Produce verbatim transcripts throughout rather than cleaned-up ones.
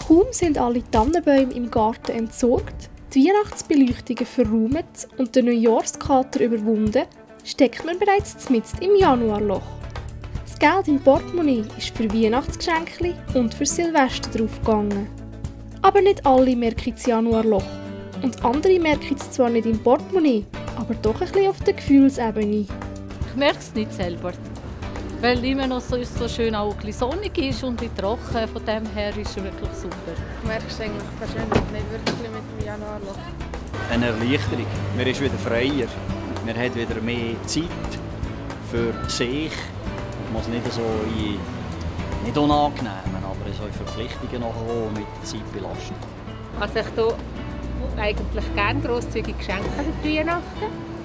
Kaum sind alle Tannenbäume im Garten entsorgt, die Weihnachtsbeleuchtungen verräumt und der Neujahrskater überwunden, steckt man bereits mitten im Januarloch. Das Geld im Portemonnaie ist für Weihnachtsgeschenke und für Silvester draufgegangen. Aber nicht alle merken das Januarloch. Und andere merken es zwar nicht im Portemonnaie, aber doch ein bisschen auf der Gefühlsebene. Ich merke es nicht selber, weil immer noch so, so schön auch ein bisschen sonnig ist und ein bisschen trocken. Von dem her ist es wirklich super. Ich merke es eigentlich persönlich nicht wirklich mit dem Januarloch. Eine Erleichterung. Man ist wieder freier. Man hat wieder mehr Zeit für sich. Man muss nicht so in nicht unangenehmen, aber so in Verpflichtungen nachher mit der Zeit belasten. Also ich tue eigentlich gerne grosszügig Geschenke für Weihnachten.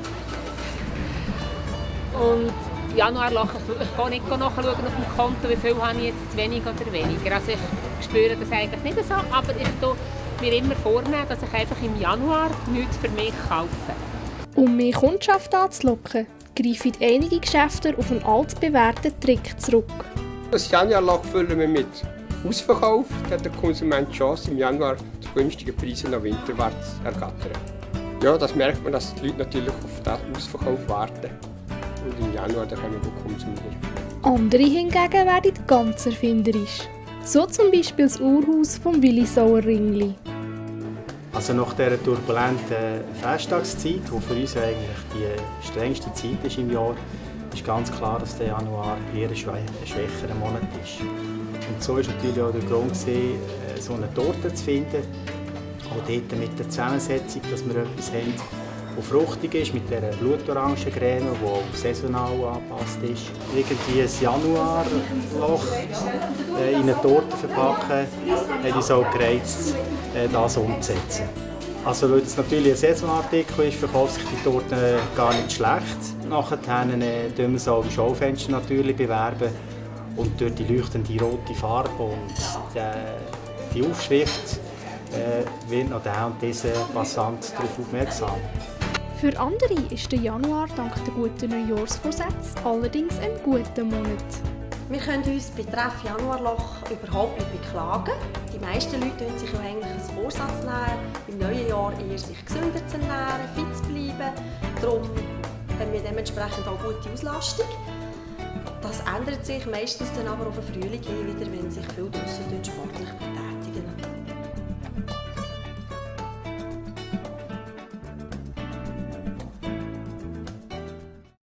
Und Januarloch, ich gehe nicht nachschauen auf dem Konto, wie viel habe ich jetzt zu wenig oder weniger. Also ich spüre das eigentlich nicht so, aber ich tue mir immer vornehmen, dass ich einfach im Januar nichts für mich kaufe. Um mehr Kundschaft anzulocken, greifen einige Geschäfte auf einen altbewährten Trick zurück. Das Januarloch füllen wir mit Ausverkauf. Da hat der Konsument die Chance, im Januar zu günstigen Preisen noch Winterware zu ergattern. Ja, das merkt man, dass die Leute natürlich auf diesen Ausverkauf warten. Und im Januar dann können wir gut konsumieren. Andere hingegen werden ganz erfinderisch. So zum Beispiel das Uhrhaus vom Willisauer Ringli. Also nach dieser turbulenten Festtagszeit, die für uns eigentlich die strengste Zeit ist im Jahr, ist ganz klar, dass der Januar eher ein schwächerer Monat ist. Und so war natürlich auch der Grund, so eine Torte zu finden. Auch dort mit der Zusammensetzung, dass wir etwas haben, das fruchtig ist, mit dieser Blutorangencreme, die auch saisonal angepasst ist. Irgendwie ein Januarloch in eine Torte verpacken, hat uns auch gereizt, das umzusetzen. Also, weil es natürlich ein Saisonartikel ist, verkauft sich die Torte gar nicht schlecht. Nachher bewerben wir sie auch im Schaufenster natürlich bewerben. Und durch die leuchtende rote Farbe und die, die Aufschrift äh, wird noch der und dieser Passant darauf aufmerksam. Für andere ist der Januar dank der guten Neujahrsvorsätze allerdings ein guter Monat. Wir können uns betreff Januarloch überhaupt nicht beklagen. Die meisten Leute nehmen sich ja eigentlich einen Vorsatz nehmen, im neuen Jahr eher sich gesünder zu ernähren, fit zu bleiben. Darum haben wir dementsprechend auch gute Auslastung. Das ändert sich meistens dann aber auf den Frühling hin wieder, wenn sich viele draussen sportlich betätigen.